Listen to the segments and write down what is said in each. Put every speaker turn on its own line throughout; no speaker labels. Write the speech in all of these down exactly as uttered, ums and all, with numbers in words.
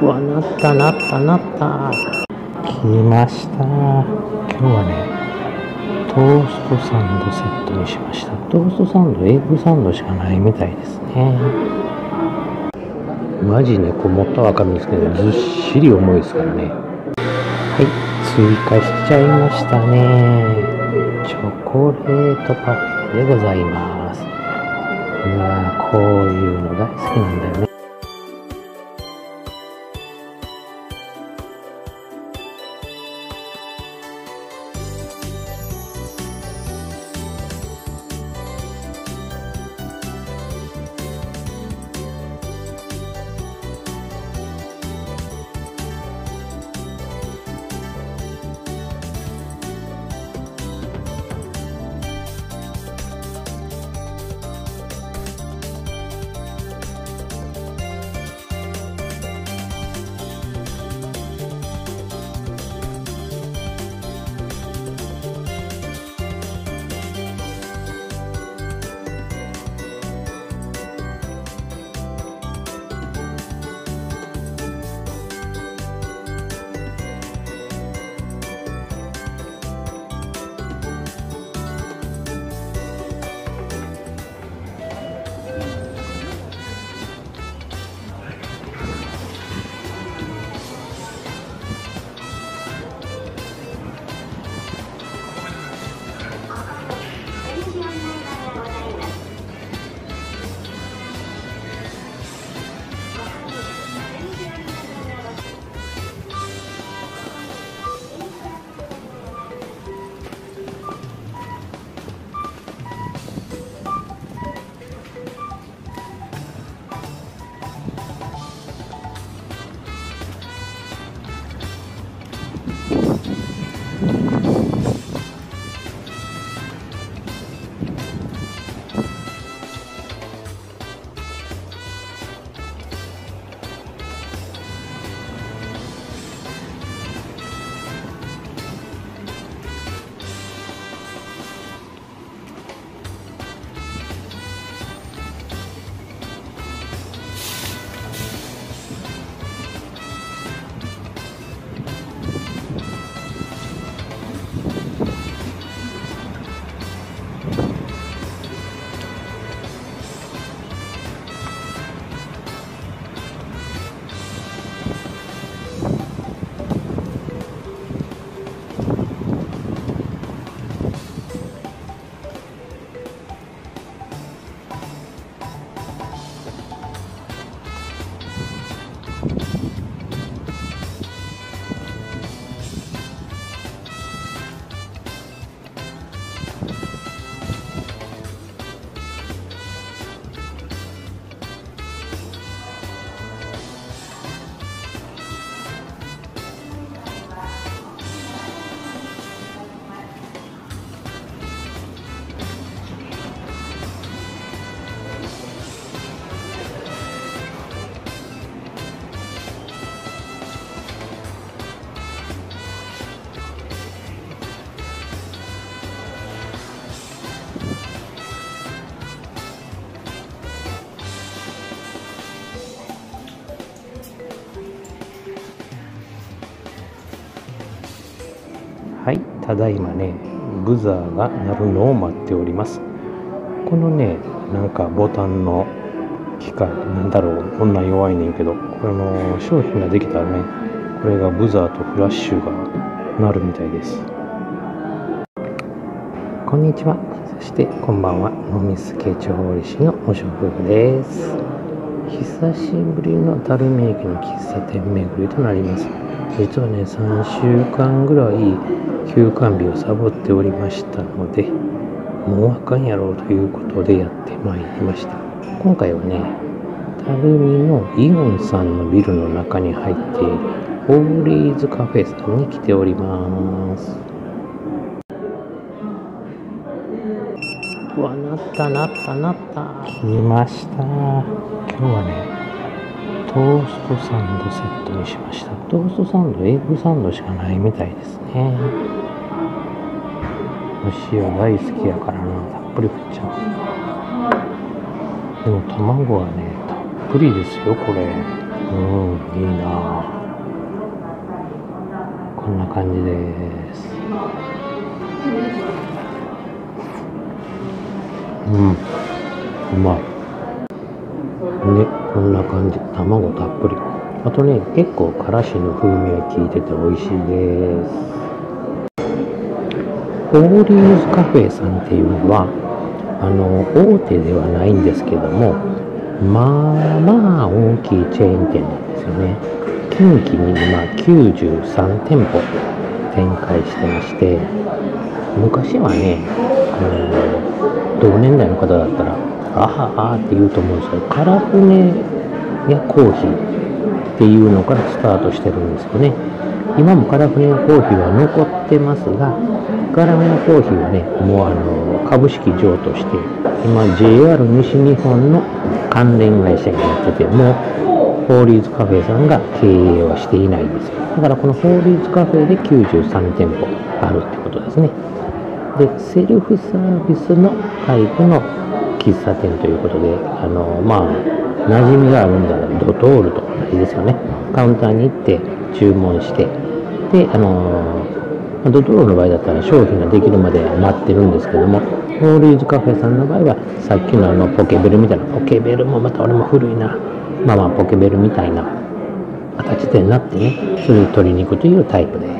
うわ、なったなったなった。来ました。今日はね、トーストサンドセットにしました。トーストサンド、エッグサンドしかないみたいですね。マジね、こう持ったらわかるんですけど、ずっしり重いですからね。はい、追加しちゃいましたね。チョコレートパフェでございます。うわー、こういうの大好きなんだよね。はい、ただいまね、ブザーが鳴るのを待っております。このね、なんかボタンの機械、なんだろう、こんなん弱いねんけど、これの商品ができたらね、これがブザーとフラッシュが鳴るみたいです。こんにちは、そしてこんばんは、ノミスケ調理師のおしょ夫婦です。久しぶりの垂水駅の喫茶店巡りとなります。実はね、さんしゅうかんぐらい休館日をサボっておりましたので、もうあかんやろうということでやってまいりました。今回はね、垂水のイオンさんのビルの中に入っているホーリーズカフェさんに来ております。うわ、なったなったなった。来ました。今日はね、トーストサンドセットにしました。トーストサンド、エッグサンドしかないみたいですね。お塩大好きやからな、たっぷり振っちゃう。でも卵はね、たっぷりですよ、これ。 うんいいな。こんな感じです。うんうまいね。こんな感じ、卵たっぷり。あとね、結構からしの風味が効いてて美味しいです。ホーリーズカフェさんっていうのはあの大手ではないんですけども、まあまあ大きいチェーン店なんですよね。近畿に今きゅうじゅうさんてんぽ展開してまして、昔はね、あの同年代の方だったらあはあって言うと思うんですけど、カラフネやコーヒーっていうのからスタートしてるんですよね。今もカラフネやコーヒーは残ってますが、カラフネやコーヒーはね、もうあの株式上として今 ジェイアール 西日本の関連会社になってて、もうホーリーズカフェさんが経営はしていないんですよ。だからこのホーリーズカフェできゅうじゅうさんてんぽあるってことですね。で、セルフサービスのタイプの喫茶店ということで、あのまあ馴染みがあるんだらドトールと同じですよね。カウンターに行って注文して、であのドトールの場合だったら商品ができるまで待ってるんですけども、ホーリーズカフェさんの場合はさっきのあのポケベルみたいな、ポケベルもまた俺も古いな、まあまあポケベルみたいな形でなってね、それで取りに行くというタイプです。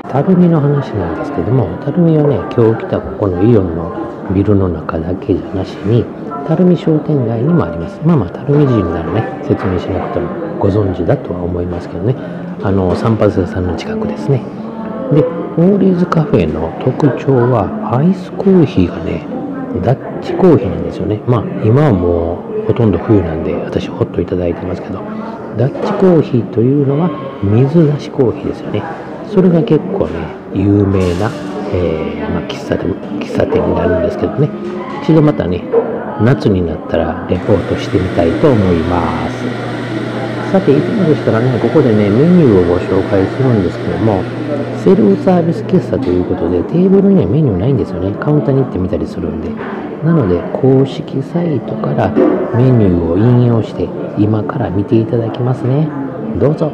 たるみの話なんですけども、たるみはね、今日来たここのイオンのビルの中だけじゃなしに、たるみ商店街にもあります。まあまあたるみ人ならね、説明しなくてもご存知だとは思いますけどね、あの散髪屋さんの近くですね。で、ホーリーズカフェの特徴はアイスコーヒーがね、ダッチコーヒーなんですよね。まあ今はもうほとんど冬なんで私ホッといただいてますけど、ダッチコーヒーというのは水出しコーヒーですよね。それが結構ね有名な、えーまあ、喫茶店喫茶店になるんですけどね、一度またね夏になったらレポートしてみたいと思います。さて、いつもでしたらね、ここでねメニューをご紹介するんですけども、セルフサービス喫茶ということでテーブルにはメニューないんですよね。カウンターに行ってみたりするんで。なので公式サイトからメニューを引用して今から見ていただきますね。どうぞ。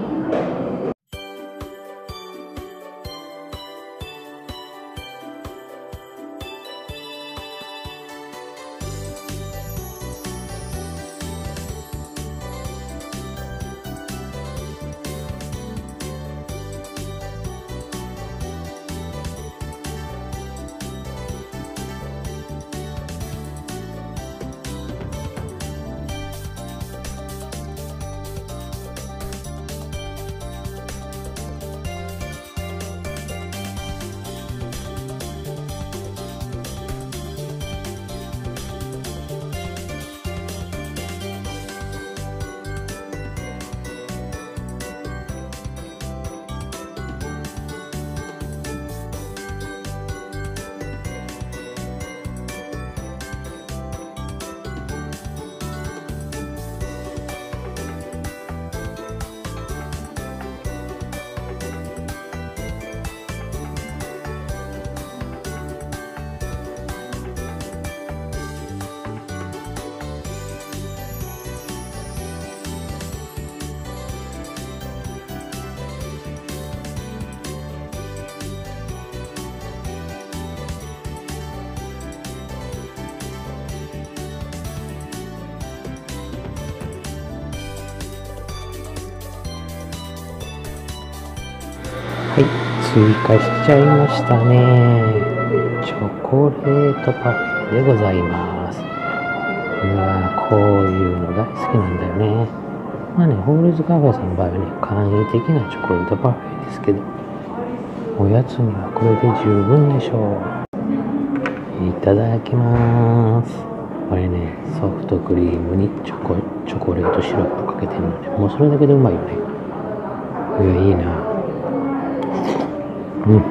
はい、追加しちゃいましたね。チョコレートパフェでございます。うわー、こういうの大好きなんだよね。まあね、ホーリーズカフェさんの場合はね、簡易的なチョコレートパフェですけど、おやつにはこれで十分でしょう。いただきます。これね、ソフトクリームにチョコ、チョコレートシロップかけてるので、もうそれだけでうまいよね。いや、いいな。うん。うん。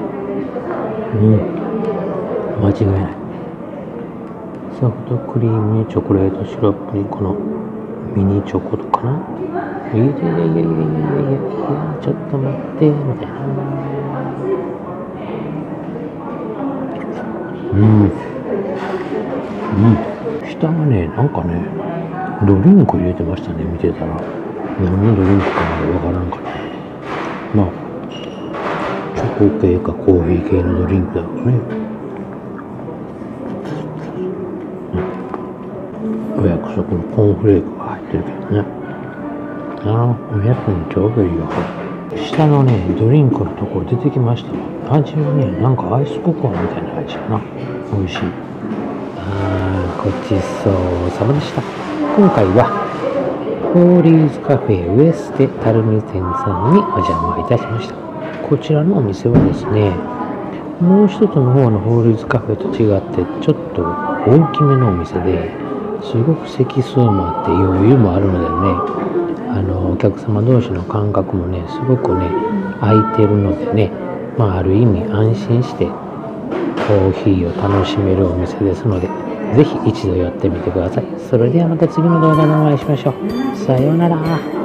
間違いない。ソフトクリームにチョコレートシロップにこのミニチョコとかな。いやいやいやいやいやいやいや、ちょっと待って、みたいな。うん。うん。下はね、なんかね、ドリンク入れてましたね、見てたら。 何のドリンクかまでわからんから。まあ、チョコ系かコーヒー系のドリンクだろうね。うん、お約束のコーンフレークが入ってるけどね。ああ、おやつにちょうどいいよ。下のね、ドリンクのところ出てきましたわ。味はね、なんかアイスココアみたいな味やな。美味しい。あー、ごちそうさまでした。今回は、ホーリーズカフェウエステタルミ店さんにお邪魔いたしました。こちらのお店はですね、もう一つの方のホーリーズカフェと違って、ちょっと大きめのお店で、すごく席数もあって余裕もあるのでね、あのお客様同士の間隔もね、すごくね、空いてるのでね、まあ、ある意味安心してコーヒーを楽しめるお店ですので、ぜひ一度寄ってみてください。それではまた次の動画でお会いしましょう。さようなら。